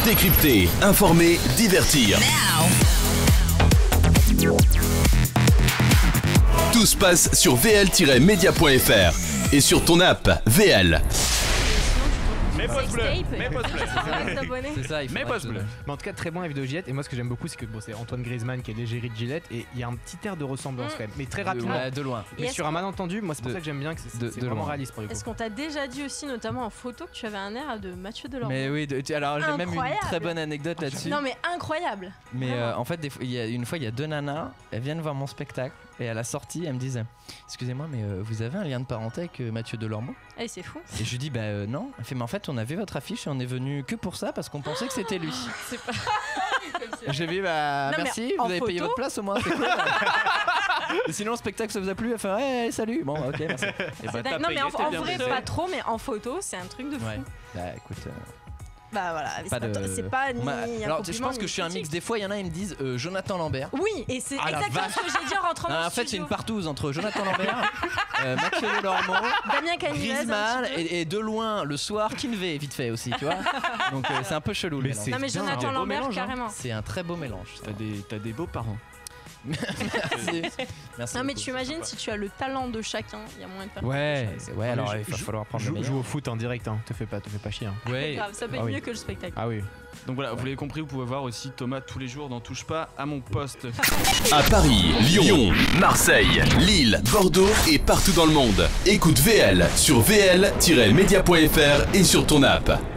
Décrypter, informer, divertir. Tout se passe sur vl-media.fr et sur ton app VL. Mets pouce bleu. C'est ça, il Mets pouce bleu. Mais en tout cas, très bon avec de Gillette. Et moi, ce que j'aime beaucoup, c'est que bon, c'est Antoine Griezmann qui est l'égérie de Gillette. Et il y a un petit air de ressemblance quand même, mais très rapidement. De loin. Mais sur un malentendu, moi, c'est pour ça que j'aime bien que c'est vraiment loin. réaliste pour le coup. Est-ce qu'on t'a déjà dit aussi, notamment en photo, que tu avais un air de Mathieu Delorme? Mais oui, alors j'ai même une Incroyable. très bonne anecdote là-dessus. Non, mais incroyable. Mais en fait, une fois, il y a deux nanas, elles viennent voir mon spectacle et à la sortie, elles me disent excusez-moi, mais vous avez un lien de parenté avec Mathieu Delormeau? Eh, c'est fou. Et je lui dis bah non. Elle fait mais en fait, on a vu votre affiche et on est venu que pour ça parce qu'on pensait que c'était lui. C'est pas. J'ai dit bah Non, mais merci, en vous avez payé photo votre place au moins, c'est cool. Et sinon, le spectacle ça vous a plu? Elle fait ouais, salut. Bon, ok, merci. Et bah, Non, mais en vrai, pas trop, mais en photo, c'est un truc de fou. Ouais. Bah écoute. Bah voilà, c'est pas ni. Alors je pense que je suis un mix. Des fois, il y en a, ils me disent Jonathan Lambert. Oui, et c'est exactement ce que j'ai dit en rentrant dans le En fait, c'est studio. une partouze entre Jonathan Lambert, Mathieu Delormeau, Damien Canivez, Griezmann et de loin le soir Kinvey vite fait aussi, tu vois. Donc c'est un peu chelou. Mais le mélange. Non, mais Jonathan Lambert, carrément. C'est un très beau mélange. ça. T'as des beaux parents. Merci. Merci Non, mais beaucoup, tu imagines c'est si tu as le talent de chacun, il y a moyen de faire Ouais, quelque chose. ouais, alors il va falloir prendre le joue meilleur. au foot en direct, hein. Te fais pas chier. Hein. Ouais. Grave, ça peut être mieux que le spectacle. Ah oui. Donc voilà, vous l'avez compris, vous pouvez voir aussi Thomas tous les jours dans Touche pas à mon poste. À Paris, Lyon, Marseille, Lille, Bordeaux et partout dans le monde. Écoute VL sur vl-media.fr et sur ton app.